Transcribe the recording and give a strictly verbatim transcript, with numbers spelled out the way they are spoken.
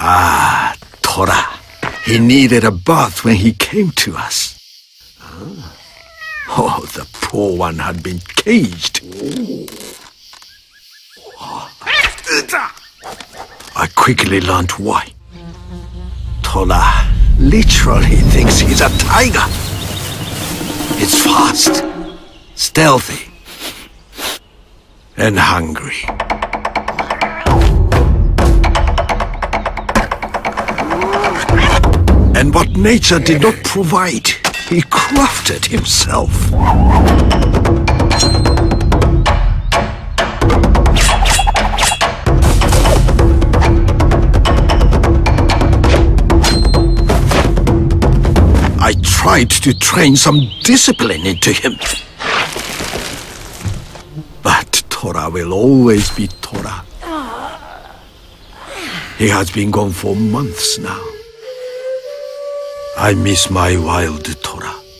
Ah, Tora. He needed a bath when he came to us. Oh, the poor one had been caged. I quickly learned why. Tora literally thinks he's a tiger. It's fast, stealthy, and hungry. And what nature did not provide, he crafted himself. I tried to train some discipline into him. But Tora will always be Tora. He has been gone for months now. I miss my wild Tora.